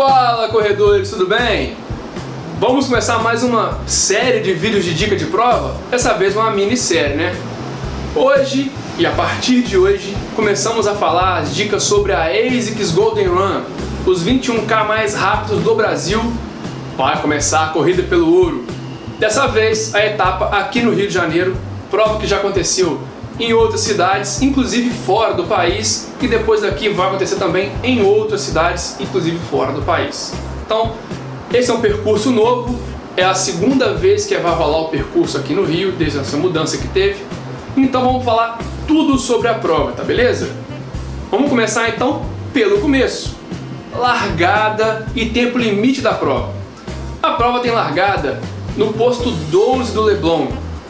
Fala, corredores, tudo bem? Vamos começar mais uma série de vídeos de dica de prova, dessa vez uma minissérie, né? Hoje, e a partir de hoje, começamos a falar as dicas sobre a ASICS Golden Run, os 21K mais rápidos do Brasil. Vai começar a corrida pelo ouro. Dessa vez, a etapa aqui no Rio de Janeiro, prova que já aconteceu em outras cidades, inclusive fora do país, e depois daqui vai acontecer também em outras cidades, inclusive fora do país. Então, esse é um percurso novo, é a segunda vez que vai rolar o percurso aqui no Rio, desde essa mudança que teve. Então vamos falar tudo sobre a prova, tá beleza? Vamos começar então pelo começo. Largada e tempo limite da prova. A prova tem largada no posto 12 do Leblon.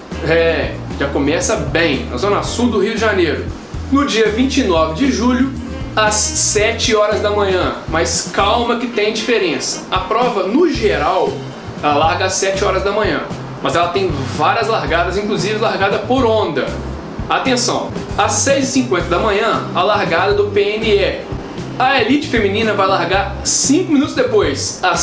Já começa bem, na zona sul do Rio de Janeiro. No dia 29 de julho, às 7 horas da manhã. Mas calma que tem diferença. A prova, no geral, ela larga às 7 horas da manhã. Mas ela tem várias largadas, inclusive largada por onda. Atenção, às 6h50 da manhã, a largada do PNE. A elite feminina vai largar 5 minutos depois, às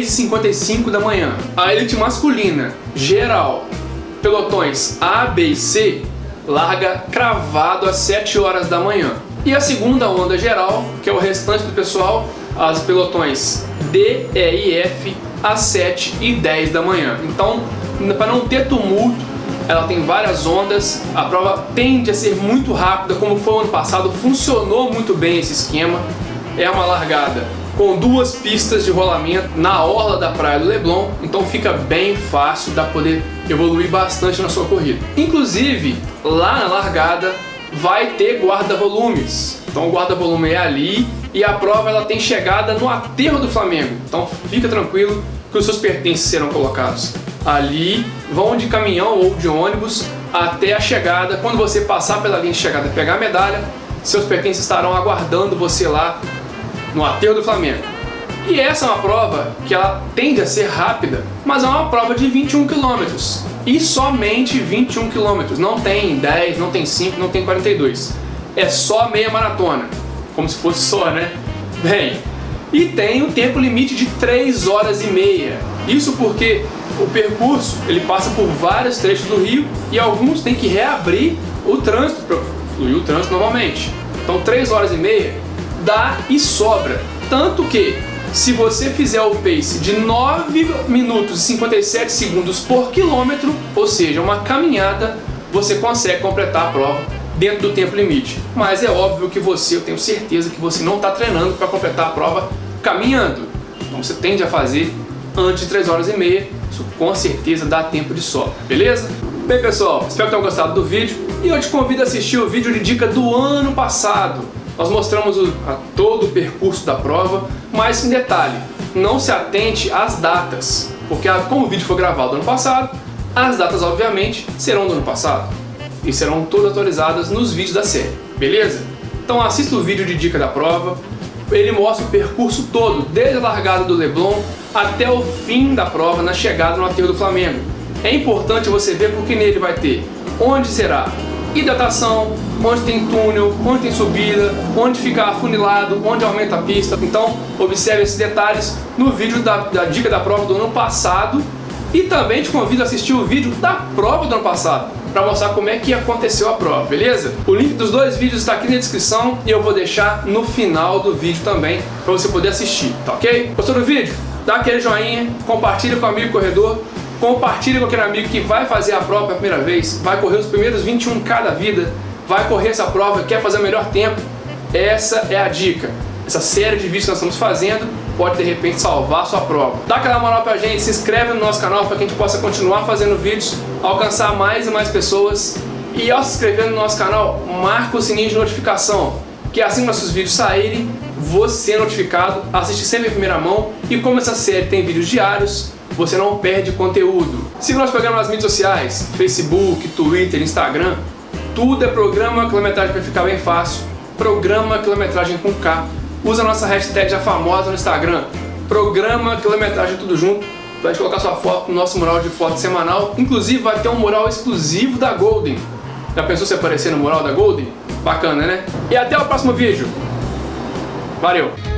6h55 da manhã. A elite masculina, geral, pelotões A, B e C, larga cravado às 7 horas da manhã. E a segunda onda geral, que é o restante do pessoal, as pelotões D, E e F, às 7h10 da manhã. Então, para não ter tumulto, ela tem várias ondas, a prova tende a ser muito rápida, como foi o ano passado, funcionou muito bem esse esquema. É uma largada com 2 pistas de rolamento na orla da praia do Leblon, então fica bem fácil, dá para poder evoluir bastante na sua corrida. Inclusive, lá na largada vai ter guarda-volumes, então o guarda-volume é ali e a prova ela tem chegada no aterro do Flamengo, então fica tranquilo que os seus pertences serão colocados ali, vão de caminhão ou de ônibus até a chegada. Quando você passar pela linha de chegada e pegar a medalha, seus pertences estarão aguardando você lá no aterro do Flamengo. E essa é uma prova que ela tende a ser rápida, mas é uma prova de 21 km. E somente 21 km, não tem 10, não tem 5, não tem 42. É só meia maratona, como se fosse só, né? Bem, e tem um tempo limite de 3 horas e meia. Isso porque o percurso ele passa por vários trechos do Rio e alguns têm que reabrir o trânsito para fluir o trânsito novamente. Então 3 horas e meia dá e sobra. Tanto que se você fizer o pace de 9 minutos e 57 segundos por quilômetro, ou seja, uma caminhada, você consegue completar a prova dentro do tempo limite. Mas é óbvio que eu tenho certeza que você não está treinando para completar a prova caminhando. Então você tende a fazer antes de 3 horas e meia, isso com certeza dá tempo de sobra, beleza? Bem pessoal, espero que tenham gostado do vídeo e eu te convido a assistir o vídeo de dica do ano passado. Nós mostramos todo o percurso da prova, mas em detalhe, não se atente às datas, porque como o vídeo foi gravado no ano passado, as datas obviamente serão do ano passado e serão todas atualizadas nos vídeos da série, beleza? Então assista o vídeo de dica da prova, ele mostra o percurso todo, desde a largada do Leblon até o fim da prova, na chegada no aterro do Flamengo. É importante você ver porque nele vai ter onde será hidratação, onde tem túnel, onde tem subida, onde fica afunilado, onde aumenta a pista. Então observe esses detalhes no vídeo da dica da prova do ano passado e também te convido a assistir o vídeo da prova do ano passado para mostrar como é que aconteceu a prova, beleza? O link dos 2 vídeos está aqui na descrição e eu vou deixar no final do vídeo também para você poder assistir, tá ok? Gostou do vídeo? Dá aquele joinha, compartilha com o amigo corredor, compartilha com aquele amigo que vai fazer a prova pela primeira vez, vai correr os primeiros 21K da vida, vai correr essa prova, quer fazer o melhor tempo. Essa é a dica. Essa série de vídeos que nós estamos fazendo pode de repente salvar a sua prova. Dá aquela moral pra gente, se inscreve no nosso canal para que a gente possa continuar fazendo vídeos, alcançar mais e mais pessoas. E ao se inscrever no nosso canal, marca o sininho de notificação, que assim que nossos vídeos saírem, você é notificado, assiste sempre em primeira mão. E como essa série tem vídeos diários, você não perde conteúdo. Siga nosso programa nas mídias sociais, Facebook, Twitter, Instagram. Tudo é Programa Quilometragem para ficar bem fácil. Programa Quilometragem com K. Usa a nossa hashtag já famosa no Instagram. Programa Quilometragem tudo junto. Para colocar sua foto no nosso mural de foto semanal. Inclusive vai ter um mural exclusivo da Golden. Já pensou se aparecer no mural da Golden? Bacana, né? E até o próximo vídeo. Valeu!